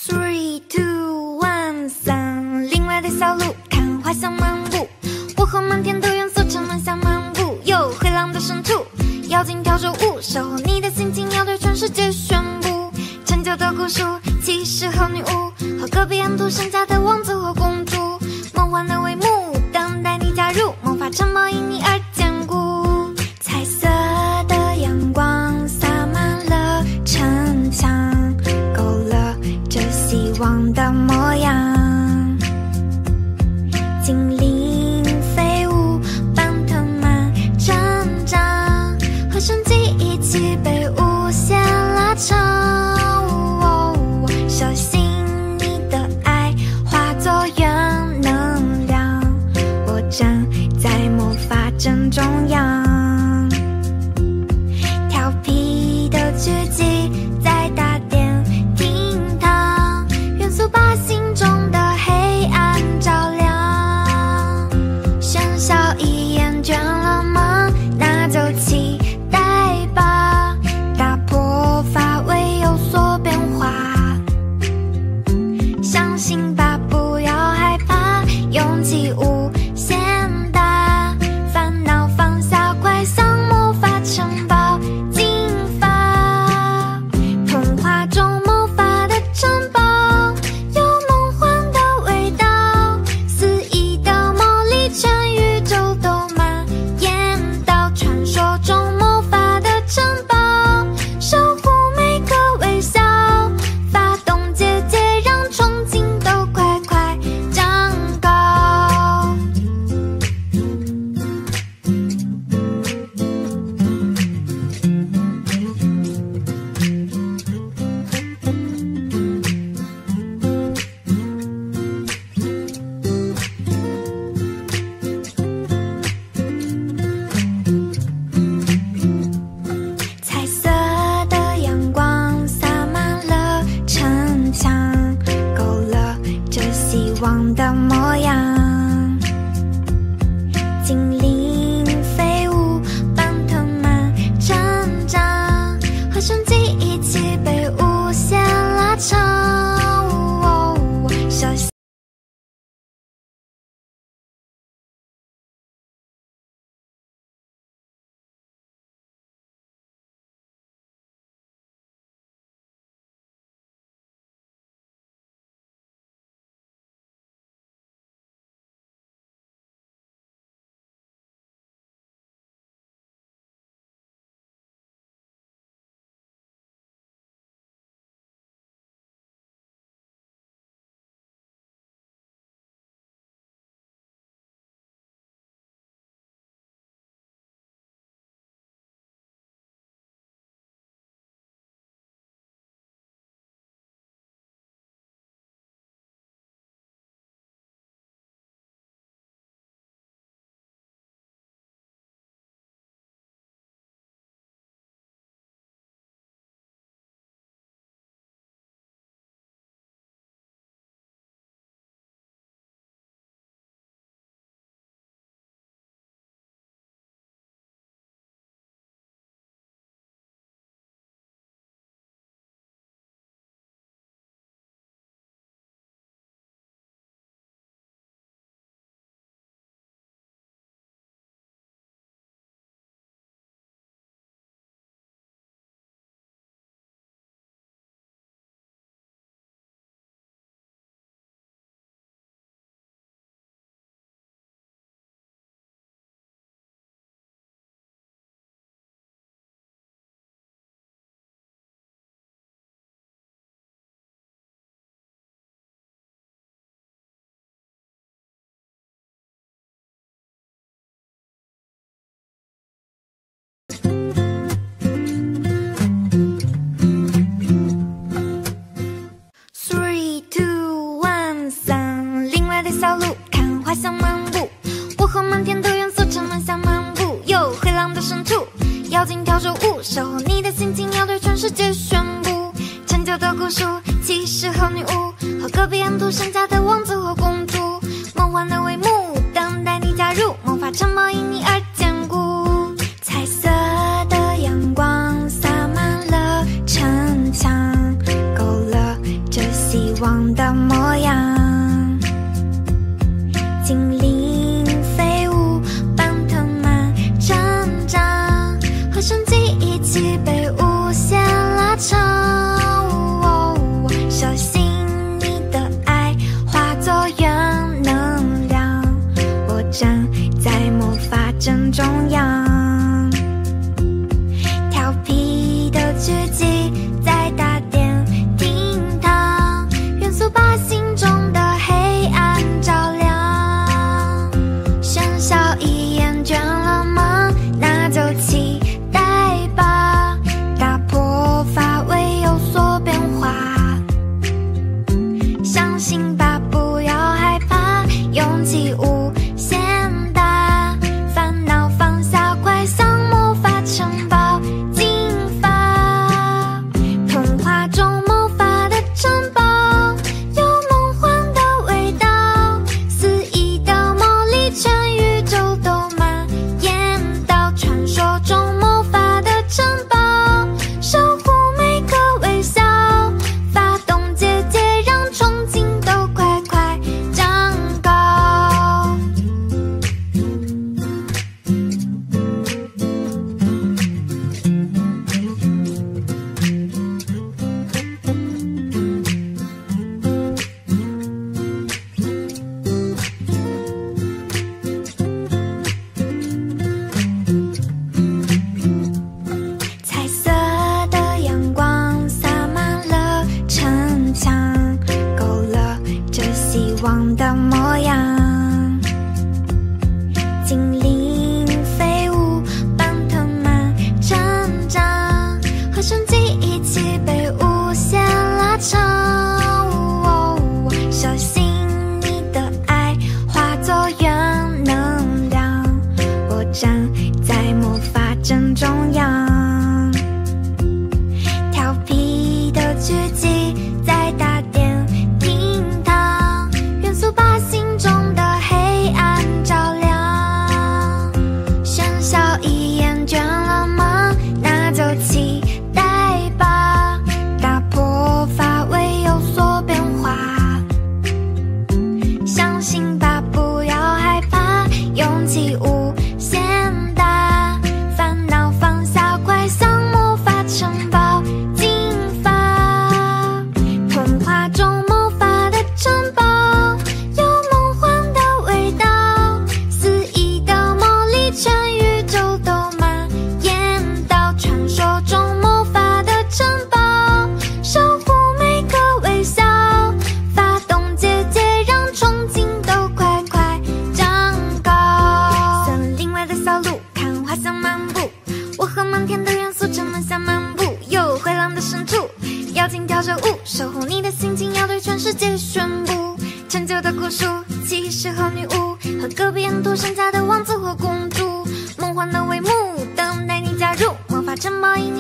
Three, two, one， 3，另外的小路看花香漫步，我和满天的元素沉沦下漫步，有灰狼的深处，妖精跳着舞，守候你的心情要对全世界宣布，陈旧的古书，骑士和女巫，和隔壁安徒生家的王子和公主，梦幻的帷幕等待你加入，魔法城堡因你而坚固，彩色的阳光洒满了城墙，勾勒着希望的模样，精灵飞舞般藤蔓成长，和生机一起被无限拉长，小心你的爱化作原能量，我站在魔法阵中央，调皮的狙击在大殿厅堂，元素把心中的黑暗照亮，喧嚣已厌倦了吗？那就期待吧，打破乏味有所变化，相信吧，不要害怕，勇气无限大，烦恼放下，快向魔法城堡进发，童话中魔法的城堡有梦幻的味道，肆意的魔力全宇宙都蔓延到传说中魔法的城堡，守护每个微笑，发动结界让憧憬都快快长高。彩色的阳光洒满了城墙，勾勒着希望的模样，精灵飞舞般藤蔓成长，和生机一起被无限拉长，小心Three, two, one， 3，另外的小路看花香漫步，我和满天的元素沉沦下漫步，有灰狼的深处，妖精跳着舞，守候你的心情要对全世界宣布，陈旧的古书，骑士和女巫，和隔壁安徒生家的王子和公主，梦幻的帷幕等待你加入，魔法城堡因你而坚固，彩色的阳光洒满了城墙，勾勒着希望的模样。精灵飞舞，奔腾满成长，和生机一起被无限拉长。小心你的爱化作原能量，我站在魔法阵中央。调皮的狙击在打点厅堂，元素把心中的黑暗照亮。喧嚣一眼倦了吗？那就期待吧，打破乏味有所变化。相信吧，不要害怕，勇气无限大，烦恼放下，快向魔法城堡进发。童话中魔法的城堡有梦幻的味道，肆意的魔力全宇宙都蔓延到传说中魔法的城堡，守护每个微笑，发动结界让憧憬都快快长高。彩色的阳光洒满了城墙，勾勒着希望的模样。精灵飞舞，奔腾满成长，和生机一起被无限拉长。小心你的爱化作原能量，我站在魔法阵中央。调皮的狙击在打点厅堂，元素把心中的黑暗照亮。喧嚣一眼倦了吗？那就期待吧，打破乏味有所变化。相信吧，不要害怕，勇气无限大，烦恼放下，快向魔法城堡进发。童话中魔法的城堡有梦幻的味道，肆意的魔力全宇宙都蔓延到传说中魔法的城堡，守护每个微笑，发动结界让憧憬都快快长高。森林外的小路，看花香漫步，我和漫天的元素城门下漫步，有灰狼的深处，妖精跳着舞，守护你的心情要对全世界宣布。陈旧的古书，骑士和女巫，和隔壁安徒生家的王子或公主，梦幻的帷幕等待你加入，魔法城堡因